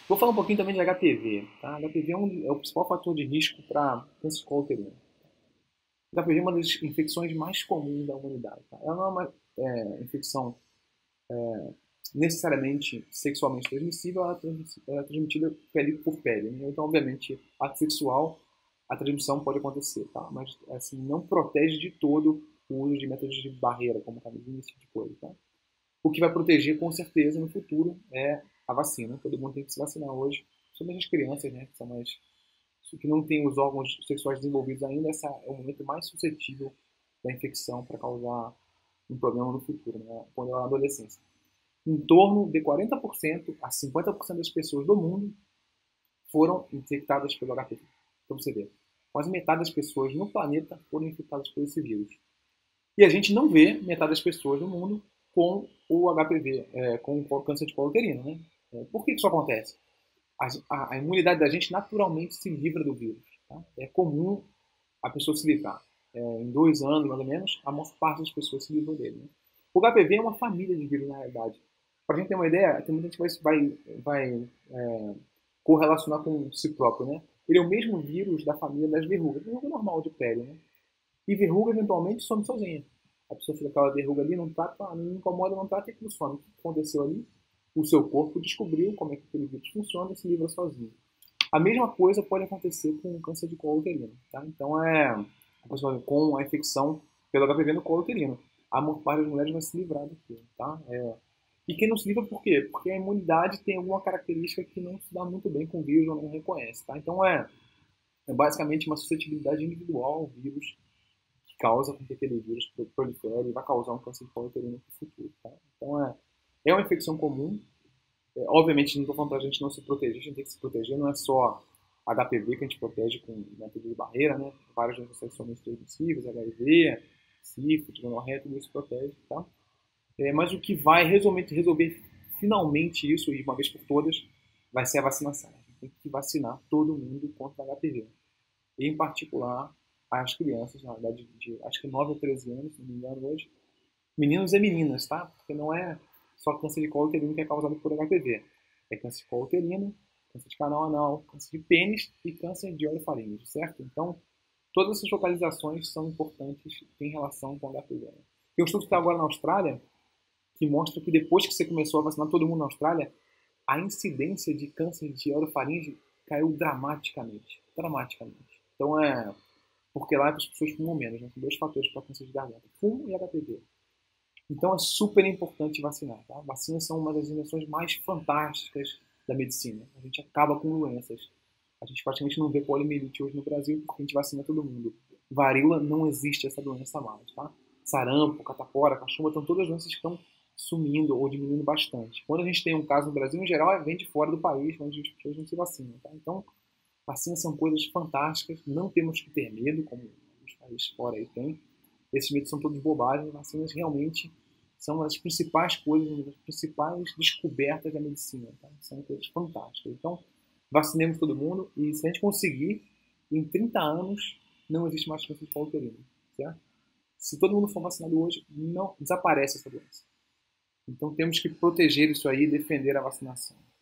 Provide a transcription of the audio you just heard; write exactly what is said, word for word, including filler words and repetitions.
Vou falar um pouquinho também de H P V. Tá? H P V é, um, é o principal fator de risco para câncer de colo uterino. H P V é uma das infecções mais comuns da humanidade. Tá? Ela não é uma é, infecção necessariamente sexualmente transmissível, ela é transmitida pele por pele. Né? Então, obviamente, ato sexual, a transmissão pode acontecer, tá? Mas assim, não protege de todo o uso de métodos de barreira, como camisinha, esse tipo de coisa. Tá? O que vai proteger, com certeza, no futuro é a vacina. Todo mundo tem que se vacinar hoje, somente as crianças, né, que são mais que não têm os órgãos sexuais desenvolvidos ainda, esse é o momento mais suscetível da infecção para causar um problema no futuro, né, quando é na adolescência. Em torno de quarenta por cento a cinquenta por cento das pessoas do mundo foram infectadas pelo H P V. Para você ver, quase metade das pessoas no planeta foram infectadas por esse vírus. E a gente não vê metade das pessoas no mundo com o H P V, é, com o câncer de colo uterino. Né? É, por que isso acontece? A, a, a, imunidade da gente naturalmente se livra do vírus. Tá? É comum a pessoa se livrar. É, em dois anos, mais ou menos, a maior parte das pessoas se livrou dele. Né? O H P V é uma família de vírus, na realidade. Para a gente ter uma ideia, tem muita gente que vai, vai, vai é, correlacionar com si próprio. Né? Ele é o mesmo vírus da família das verrugas. Verruga normal de pele. Né? E verruga, eventualmente, some sozinha. A pessoa fica com aquela verruga ali, não trata, não incomoda, não trata, e aquilo some. O que aconteceu ali? O seu corpo descobriu como é que aquele vírus funciona e se livra sozinho. A mesma coisa pode acontecer com o câncer de colo uterino. Tá? Então, é a pessoa com a infecção pelo H P V no colo uterino. A maior parte das mulheres vai se livrar daquilo. Tá? É... E quem não se livra por quê? Porque a imunidade tem alguma característica que não se dá muito bem com o vírus ou não reconhece. Tá? Então, é, é basicamente uma suscetibilidade individual ao vírus que causa com que aquele vírus prolifere e vai causar um câncer de colo uterino no futuro. Tá? Então, é, é uma infecção comum. É, obviamente, não estou falando para a gente não se proteger, a gente tem que se proteger, não é só H P V que a gente protege com método de barreira, né? Várias doenças sexualmente transmissíveis, H I V, sífilis, gonorreia, tudo isso protege, tá? É, mas o que vai resolver, resolver finalmente isso, e uma vez por todas, vai ser a vacinação. A gente tem que vacinar todo mundo contra H P V. E, em particular, as crianças, na idade de, de acho que nove a treze anos, se não me engano hoje, meninos e meninas, tá? Porque não é só câncer de colo uterino que é causado por H P V. É câncer de colo uterino, câncer de canal anal, câncer de pênis e câncer de orofaringe, certo? Então, todas essas localizações são importantes em relação com o H P V. Tem um estudo que está agora na Austrália que mostra que depois que você começou a vacinar todo mundo na Austrália, a incidência de câncer de orofaringe caiu dramaticamente. Dramaticamente. Então, é porque lá as pessoas fumam menos, né? São dois fatores para câncer de garganta: fumo e H P V. Então é super importante vacinar. Tá? Vacinas são uma das invenções mais fantásticas da medicina. A gente acaba com doenças. A gente praticamente não vê poliomielite hoje no Brasil porque a gente vacina todo mundo. Varíola, não existe essa doença mais. Tá? Sarampo, catapora, cachumba, são todas doenças que estão sumindo ou diminuindo bastante. Quando a gente tem um caso no Brasil, em geral, vem de fora do país, onde as pessoas não se vacinam. Tá? Então, vacinas são coisas fantásticas, não temos que ter medo, como os países fora aí têm. Esses medos são todos bobagens, vacinas realmente são as principais coisas, as principais descobertas da medicina. Tá? São coisas fantásticas. Então, vacinemos todo mundo e se a gente conseguir, em trinta anos, não existe mais câncer de colo uterino. Certo? Se todo mundo for vacinado hoje, não desaparece essa doença. Então, temos que proteger isso aí e defender a vacinação.